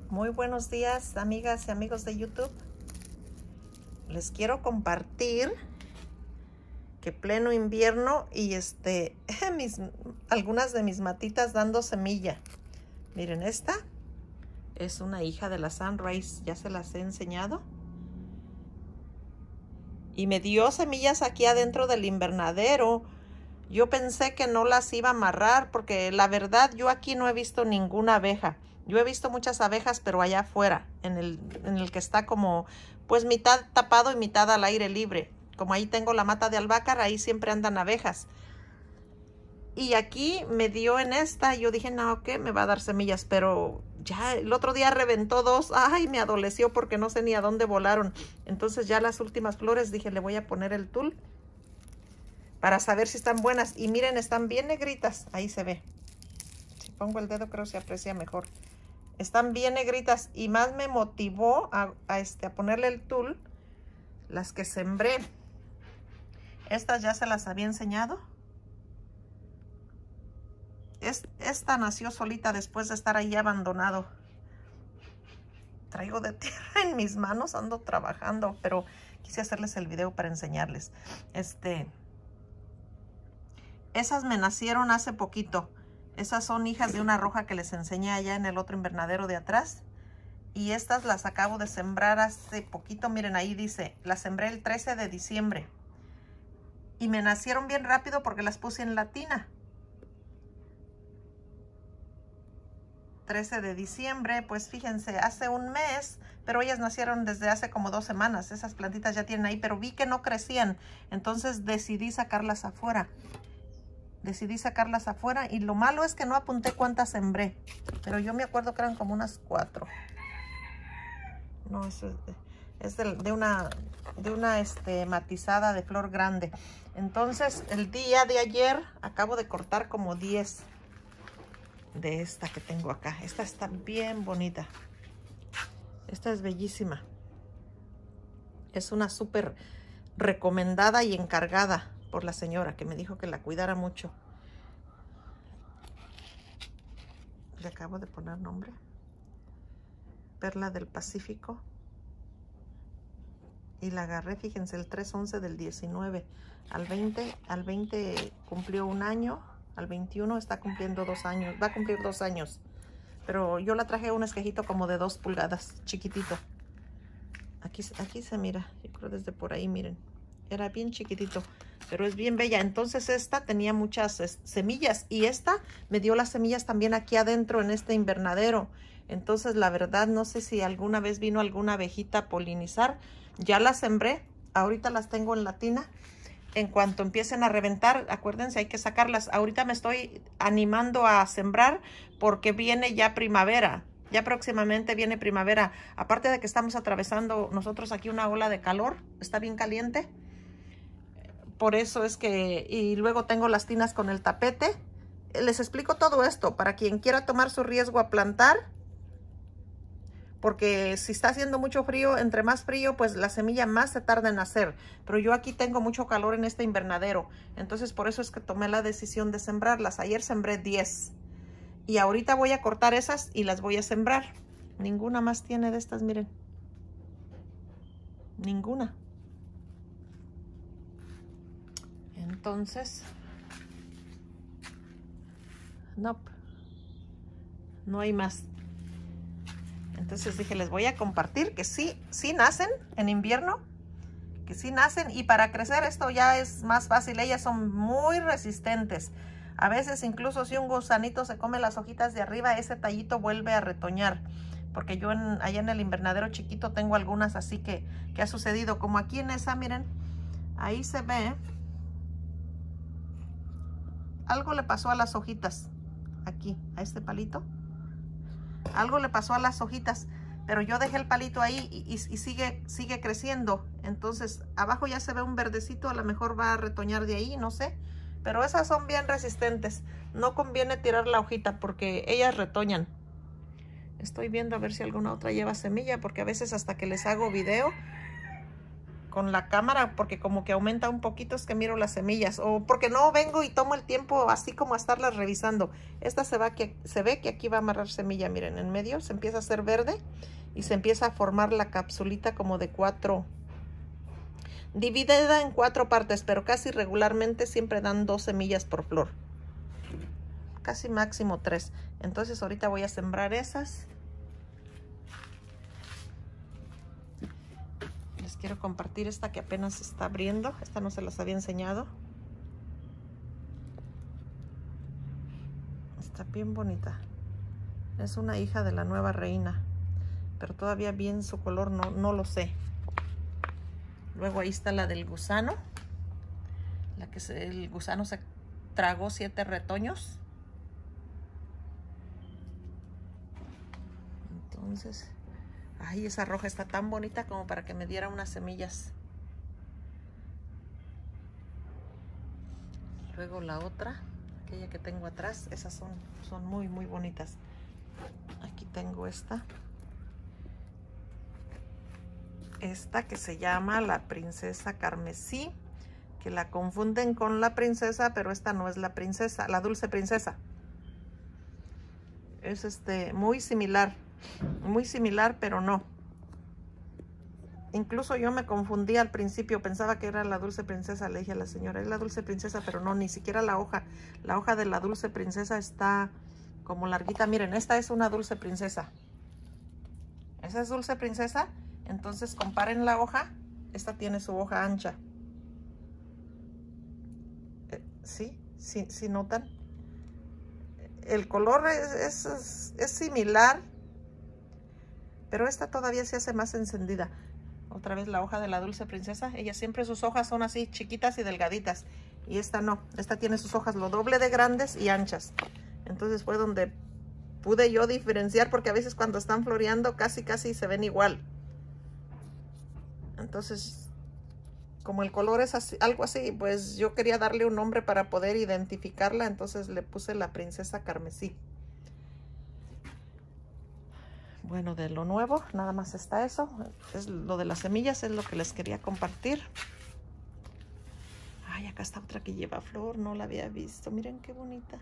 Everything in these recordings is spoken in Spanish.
Muy buenos días, amigas y amigos de YouTube. Les quiero compartir que pleno invierno y algunas de mis matitas dando semilla. Miren, esta es una hija de la Sunrise, ya se las he enseñado. Y me dio semillas aquí adentro del invernadero. Yo pensé que no las iba a amarrar porque la verdad yo aquí no he visto ninguna abeja. Yo he visto muchas abejas, pero allá afuera, en el que está como, pues mitad tapado y mitad al aire libre. Como ahí tengo la mata de albahaca, ahí siempre andan abejas. Y aquí me dio en esta, yo dije, no, ¿qué? Me va a dar semillas, pero ya el otro día reventó dos. Ay, me adoleció porque no sé ni a dónde volaron. Entonces ya las últimas flores dije, le voy a poner el tul para saber si están buenas. Y miren, están bien negritas, ahí se ve. Si pongo el dedo creo que se aprecia mejor. Están bien negritas y más me motivó a ponerle el tul las que sembré. Estas ya se las había enseñado. Esta nació solita después de estar ahí abandonado. Traigo de tierra en mis manos, ando trabajando, pero quise hacerles el video para enseñarles. Esas me nacieron hace poquito. Esas son hijas de una roja que les enseñé allá en el otro invernadero de atrás. Y estas las acabo de sembrar hace poquito. Miren, ahí dice, las sembré el 13 de diciembre. Y me nacieron bien rápido porque las puse en latina. 13 de diciembre, pues fíjense, hace un mes, pero ellas nacieron desde hace como 2 semanas. Esas plantitas ya tienen ahí, pero vi que no crecían. Entonces decidí sacarlas afuera. Y lo malo es que no apunté cuántas sembré. Pero yo me acuerdo que eran como unas 4. No, eso es de una matizada de flor grande. Entonces, el día de ayer acabo de cortar como 10 de esta que tengo acá. Esta está bien bonita. Esta es bellísima. Es una súper recomendada y encargada por la señora que me dijo que la cuidara mucho. Le acabo de poner nombre. Perla del Pacífico. Y la agarré, fíjense, el 3/11 del 19. Al 20 cumplió 1 año. Al 21 está cumpliendo 2 años. Va a cumplir 2 años. Pero yo la traje a un esquejito como de 2 pulgadas, chiquitito. Aquí se mira, yo creo desde por ahí, miren. Era bien chiquitito, pero es bien bella. Entonces esta tenía muchas semillas y esta me dio las semillas también aquí adentro en este invernadero. Entonces la verdad no sé si alguna vez vino alguna abejita a polinizar. Ya las sembré, ahorita las tengo en latina. En cuanto empiecen a reventar, acuérdense, hay que sacarlas. Ahorita me estoy animando a sembrar porque viene ya primavera. Ya próximamente viene primavera. Aparte de que estamos atravesando nosotros aquí una ola de calor, está bien caliente. Por eso es que, y luego tengo las tinas con el tapete. Les explico todo esto para quien quiera tomar su riesgo a plantar. Porque si está haciendo mucho frío, entre más frío, pues la semilla más se tarda en nacer. Pero yo aquí tengo mucho calor en este invernadero. Entonces por eso es que tomé la decisión de sembrarlas. Ayer sembré 10. Y ahorita voy a cortar esas y las voy a sembrar. Ninguna más tiene de estas, miren. Ninguna. Entonces, no hay más. Entonces dije, les voy a compartir que sí nacen en invierno, que sí nacen, y para crecer esto ya es más fácil. Ellas son muy resistentes. A veces incluso si un gusanito se come las hojitas de arriba, ese tallito vuelve a retoñar. Porque yo allá en el invernadero chiquito tengo algunas así que ha sucedido. Como aquí en esa, miren, ahí se ve. Algo le pasó a las hojitas. Aquí, a este palito. Algo le pasó a las hojitas, pero yo dejé el palito ahí y sigue creciendo. Entonces abajo ya se ve un verdecito, a lo mejor va a retoñar de ahí, no sé. Pero esas son bien resistentes. No conviene tirar la hojita porque ellas retoñan. Estoy viendo a ver si alguna otra lleva semilla, porque a veces hasta que les hago video con la cámara porque como que aumenta un poquito, es que miro las semillas, o porque no vengo y tomo el tiempo así como a estarlas revisando. Esta se ve que aquí va a amarrar semilla, miren, en medio se empieza a hacer verde y se empieza a formar la capsulita como de 4, dividida en 4 partes, pero casi regularmente siempre dan 2 semillas por flor, casi máximo 3. Entonces ahorita voy a sembrar esas. Les quiero compartir esta que apenas se está abriendo. Esta no se las había enseñado. Está bien bonita. Es una hija de la nueva reina, pero todavía bien su color no lo sé. Luego ahí está la del gusano, el gusano se tragó 7 retoños. Entonces, ay, esa roja está tan bonita como para que me diera unas semillas. Luego la otra, aquella que tengo atrás, esas son muy bonitas. Aquí tengo esta que se llama la princesa carmesí, que la confunden con la princesa, pero esta no es la princesa, la dulce princesa. Es muy similar, pero no. Incluso yo me confundí al principio, pensaba que era la dulce princesa. Le dije a la señora, es la dulce princesa, pero no, ni siquiera la hoja. La hoja de la dulce princesa está como larguita. Miren, esta es una dulce princesa. Esa es dulce princesa. Entonces comparen la hoja. Esta tiene su hoja ancha. ¿Sí notan? El color es similar, pero esta todavía se hace más encendida. Otra vez la hoja de la dulce princesa. Ella siempre sus hojas son así chiquitas y delgaditas. Y esta no. Esta tiene sus hojas lo doble de grandes y anchas. Entonces fue donde pude yo diferenciar, porque a veces cuando están floreando casi se ven igual. Entonces, como el color es así, algo así, pues yo quería darle un nombre para poder identificarla. Entonces le puse la princesa carmesí. Bueno, de lo nuevo, nada más está eso. Es lo de las semillas, es lo que les quería compartir. Ay, acá está otra que lleva flor, no la había visto. Miren qué bonita.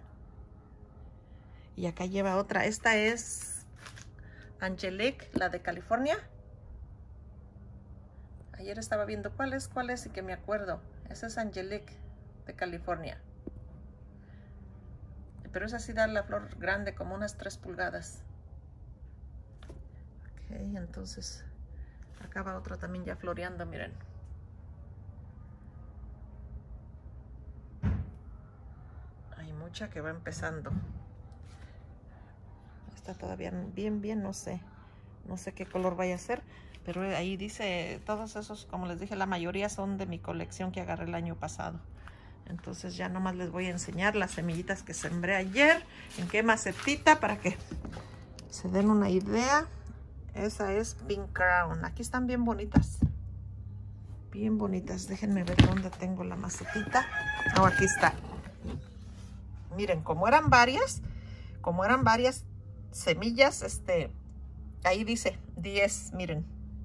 Y acá lleva otra. Esta es Angelique, la de California. Ayer estaba viendo cuál es y que me acuerdo. Esa es Angelique de California. Pero esa sí da la flor grande, como unas 3 pulgadas. Ok, entonces acá va otra también ya floreando, miren. Hay mucha que va empezando. Esta todavía bien, no sé qué color vaya a ser. Pero ahí dice, todos esos, como les dije, la mayoría son de mi colección que agarré el año pasado. Entonces ya nomás les voy a enseñar las semillitas que sembré ayer. En qué macetita, para que se den una idea. Esa es Pink Crown. Aquí están bien bonitas. Bien bonitas. Déjenme ver dónde tengo la macetita. Oh, aquí está. Miren, como eran varias semillas, ahí dice 10, miren.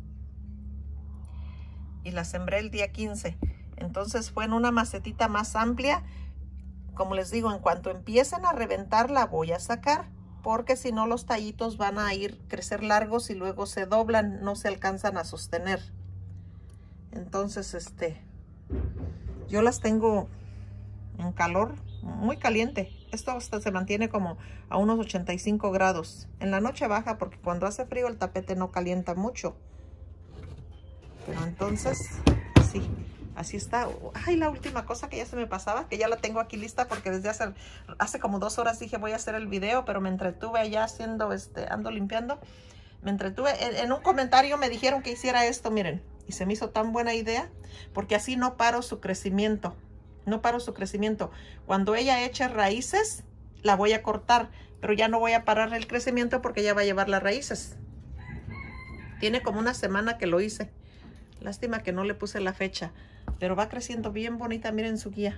Y la sembré el día 15. Entonces fue en una macetita más amplia. Como les digo, en cuanto empiecen a reventar la voy a sacar, porque si no los tallitos van a crecer largos y luego se doblan, no se alcanzan a sostener. Entonces, yo las tengo en calor muy caliente. Esto hasta se mantiene como a unos 85 grados. En la noche baja porque cuando hace frío el tapete no calienta mucho. Pero entonces, así está. Ay, la última cosa que ya se me pasaba, que ya la tengo aquí lista porque desde hace como 2 horas dije voy a hacer el video, pero me entretuve allá haciendo, ando limpiando. Me entretuve. En un comentario me dijeron que hiciera esto, miren. Y se me hizo tan buena idea, porque así no paro su crecimiento. No paro su crecimiento. Cuando ella eche raíces, la voy a cortar, pero ya no voy a parar el crecimiento porque ya va a llevar las raíces. Tiene como una semana que lo hice. Lástima que no le puse la fecha, pero va creciendo bien bonita. Miren su guía.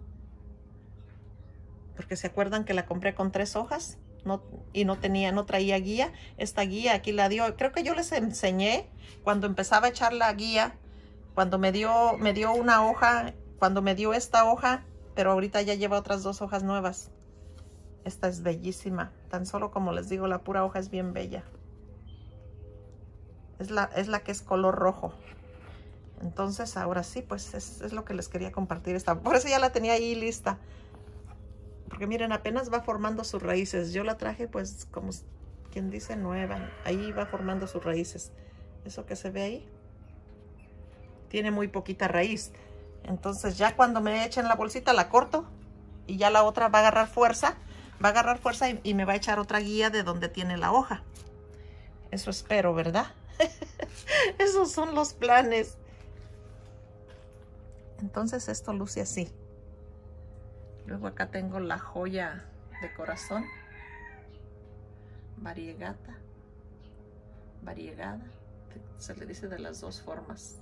Porque se acuerdan que la compré con 3 hojas y no traía guía. Esta guía aquí la dio. Creo que yo les enseñé cuando empezaba a echar la guía, Cuando me dio una hoja, cuando me dio esta hoja, pero ahorita ya lleva otras 2 hojas nuevas. Esta es bellísima. Tan solo como les digo, la pura hoja es bien bella. Es la que es color rojo. Entonces ahora sí, pues es lo que les quería compartir. Por eso ya la tenía ahí lista. Porque miren, apenas va formando sus raíces. Yo la traje pues como quien dice nueva. Ahí va formando sus raíces. Eso que se ve ahí tiene muy poquita raíz. Entonces ya cuando me echen la bolsita la corto. Y ya la otra va a agarrar fuerza. Va a agarrar fuerza y me va a echar otra guía de donde tiene la hoja. Eso espero, ¿verdad? Esos son los planes. Entonces esto luce así. Luego acá tengo la joya de corazón. Variegata. Variegada. Se le dice de las 2 formas.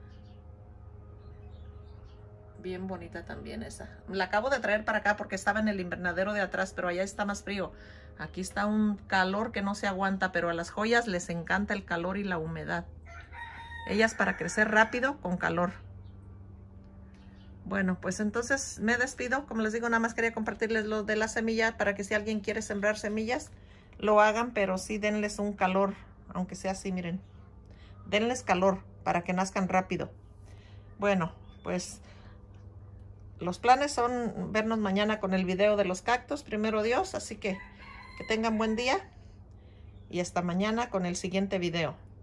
Bien bonita también esa. La acabo de traer para acá porque estaba en el invernadero de atrás, pero allá está más frío. Aquí está un calor que no se aguanta, pero a las joyas les encanta el calor y la humedad. Ellas para crecer rápido con calor. Bueno, pues entonces me despido. Como les digo, nada más quería compartirles lo de la semilla para que si alguien quiere sembrar semillas, lo hagan, pero sí denles un calor, aunque sea así, miren. Denles calor para que nazcan rápido. Bueno, pues los planes son vernos mañana con el video de los cactus, primero Dios, así que tengan buen día y hasta mañana con el siguiente video.